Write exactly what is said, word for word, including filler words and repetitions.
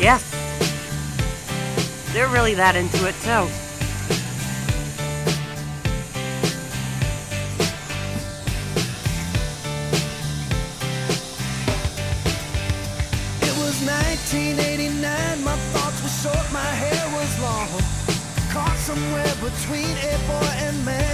Yes. They're really that into it, too. It was nineteen eighty-nine, my thoughts were short, my hair was long. Caught somewhere between a boy and man.